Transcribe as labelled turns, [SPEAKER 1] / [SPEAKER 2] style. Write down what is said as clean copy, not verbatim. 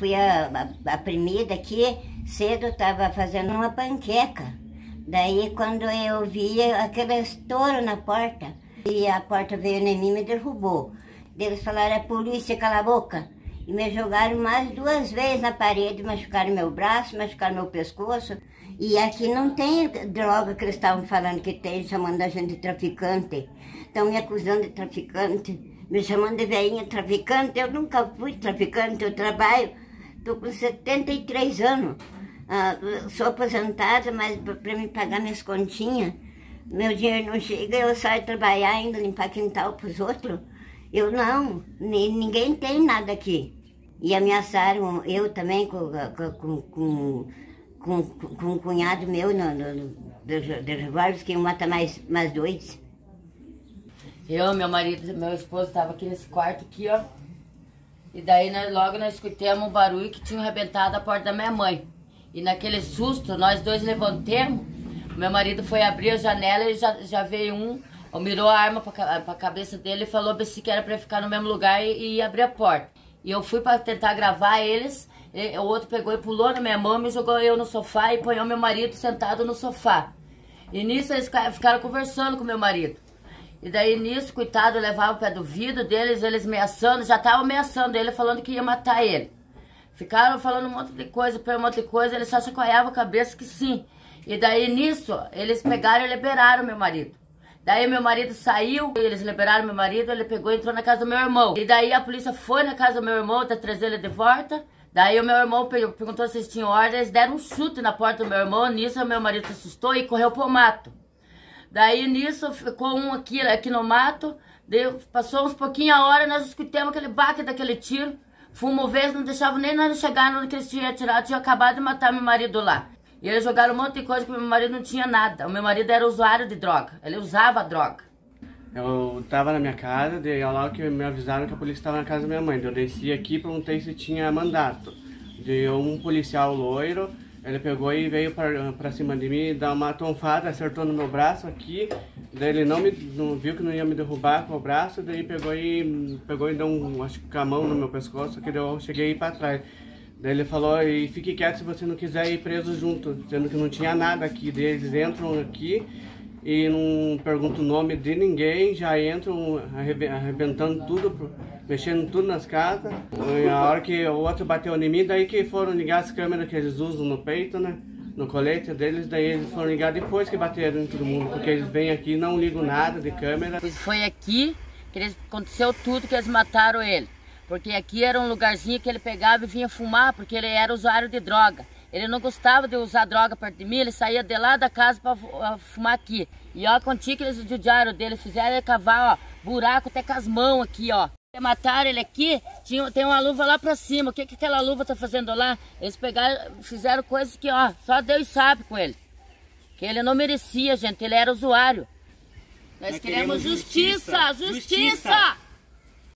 [SPEAKER 1] fui a primeira aqui, cedo estava fazendo uma panqueca. Daí quando eu vi aquele estouro na porta, e a porta veio em mim e me derrubou. Eles falaram, é polícia, cala a boca. E me jogaram mais 2 vezes na parede, machucaram meu braço, machucaram meu pescoço. E aqui não tem droga que eles estavam falando que tem, chamando a gente de traficante. Estão me acusando de traficante, me chamando de velhinha traficante. Eu nunca fui traficante, eu trabalho, estou com 73 anos. Sou aposentada, mas para me pagar minhas continhas, meu dinheiro não chega, eu saio trabalhar ainda, limpar quintal para os outros. Eu não, ninguém tem nada aqui. E ameaçaram eu também com um cunhado meu de revólveres que iam matar mais 2.
[SPEAKER 2] Eu, meu marido, meu esposo estava aqui nesse quarto aqui, ó. E daí logo nós escutamos um barulho que tinha arrebentado a porta da minha mãe. E naquele susto, nós dois levantamos. Meu marido foi abrir a janela e já veio mirou a arma pra cabeça dele e falou que era pra ficar no mesmo lugar e abrir a porta. E eu fui pra tentar gravar eles, o outro pegou e pulou na minha mão, me jogou eu no sofá e ponhou meu marido sentado no sofá. E nisso eles ficaram conversando com meu marido. E daí nisso, coitado, eu levava o pé do vidro deles, eles ameaçando, já estavam ameaçando ele, falando que ia matar ele. Ficaram falando um monte de coisa, ele só chacoalhava a cabeça que sim. E daí nisso, eles pegaram e liberaram meu marido. Daí meu marido saiu, eles liberaram meu marido, ele pegou e entrou na casa do meu irmão. E daí a polícia foi na casa do meu irmão pra trazer ele de volta. Daí o meu irmão perguntou se eles tinham ordem, eles deram um chute na porta do meu irmão. Nisso meu marido se assustou e correu pro mato. Daí nisso ficou um aqui no mato, daí passou uns pouquinho a hora, nós escutamos aquele baque daquele tiro. Fumo vez, não deixava nem nós chegar no que eles tinham atirado, tinha acabado de matar meu marido lá. E eles jogaram um monte de coisa que meu marido não tinha nada. O meu marido era usuário de droga, ele usava droga.
[SPEAKER 3] Eu tava na minha casa, daí logo que me avisaram que a polícia estava na casa da minha mãe. Eu desci aqui e perguntei se tinha mandato. Daí um policial loiro, ele pegou e veio pra cima de mim, dar uma tonfada, acertou no meu braço aqui. Daí ele não viu que não ia me derrubar com o braço, daí pegou e deu acho que a mão no meu pescoço, que eu cheguei a ir pra trás. Daí ele falou, e fique quieto se você não quiser ir preso junto, sendo que não tinha nada aqui. Daí eles entram aqui e não perguntam o nome de ninguém, já entram arrebentando tudo, mexendo tudo nas casas. E a hora que o outro bateu em mim, daí que foram ligar as câmeras que eles usam no peito, né? No colete deles, daí eles foram ligar depois que bateram em todo mundo, porque eles vêm aqui e não ligam nada de câmera.
[SPEAKER 2] Foi aqui que aconteceu tudo, que eles mataram ele. Porque aqui era um lugarzinho que ele pegava e vinha fumar, porque ele era usuário de droga. Ele não gostava de usar droga perto de mim, ele saía de lá da casa para fumar aqui. E ó, contigo que eles judiaram dele, fizeram ele cavar, ó, buraco até com as mãos aqui, ó. Mataram ele aqui, tem uma luva lá pra cima. O que aquela luva tá fazendo lá? Eles pegaram, fizeram coisas que, ó, só Deus sabe com ele. Que ele não merecia, gente, ele era usuário. Nós queremos justiça! Justiça!